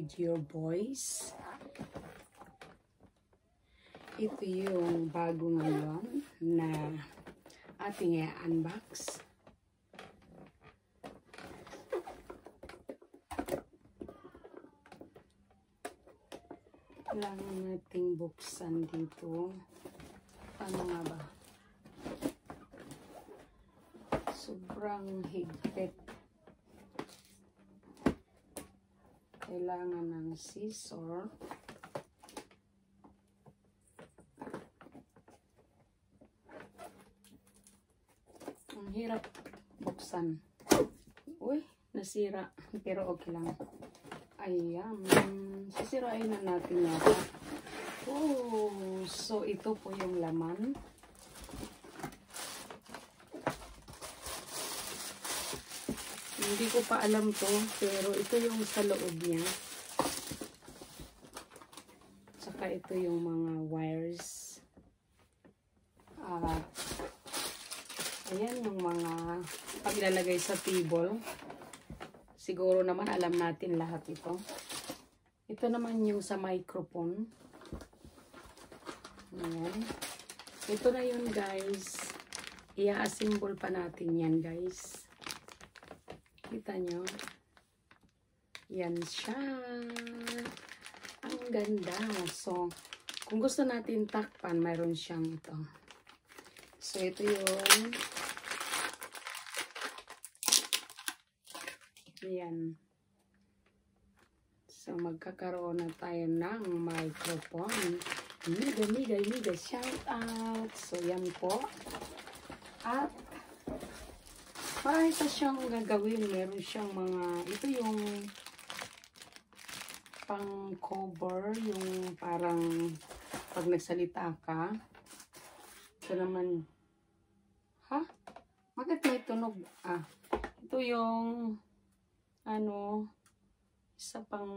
your boys. Ito yung bago ngayon na ating i-unbox. Kailangan nating buksan dito. Ano nga ba? Sobrang higpit. Kailangan ng scissor. Ang hirap buksan. Uy, nasira. Pero okay lang. Ayan. Sisirain na natin yata. Oh, so ito po yung laman. Hindi ko pa alam to, pero ito yung sa loob niya. Saka ito yung mga wires. Ayan yung mga paglalagay sa table. Siguro naman alam natin lahat ito. Ito naman yung sa microphone. Ayan. Ito na yun, guys. I-assemble pa natin yan, guys. Kita nyo? Yan siya. Ang ganda. So, kung gusto natin takpan, mayroon siyang ito. So, ito yung yan. So, magkakaroon na tayo ng microphone. Mega shout out. So, yan po. At para ito siyang gagawin, meron siyang mga, ito yung pang cover, yung parang pag nagsalita ka. Ito naman, ha? Bakit may tunog? Ito yung ano, isa pang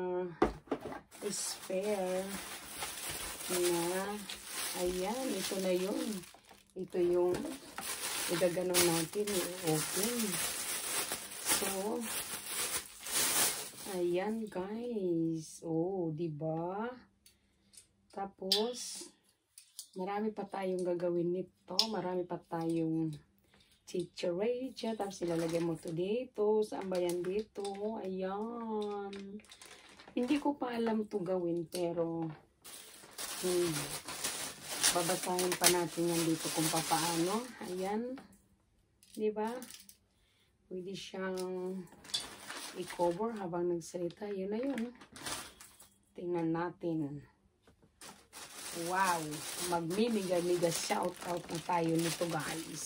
spare na, ayan, ito na yun. Ito yung idaganon natin, open. So, ayan guys. Oh, diba? Tapos, marami pa tayong gagawin nito. Marami pa tayong chicharecha. Tapos, ilalagay mo to dito. Saan ba yan dito? Ayan. Hindi ko pa alam to gawin, pero babasahin pa natin yan dito kung paano. Ayan. Diba? Pwede siyang i-cover habang nagsalita. Yun na yun. Tingnan natin. Wow! Magmimiga-miga shoutout na tayo nito, guys.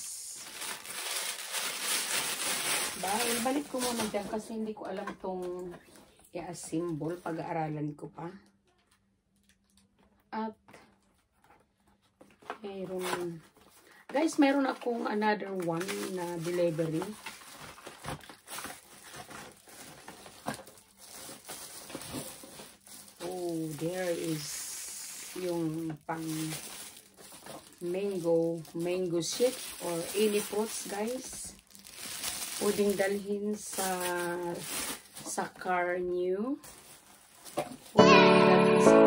Balik ko muna dyan kasi hindi ko alam tong i-assemble. Pag-aaralan ko pa. At mayroon, guys, mayroon akong another one na delivery. Oh, there is yung pang mango shake or any fruits, guys. Pwedeng dalhin sa car new. Pwedeng dalhin sa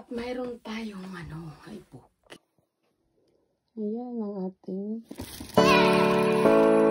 At mayroon tayong ay book. Ayan ang ating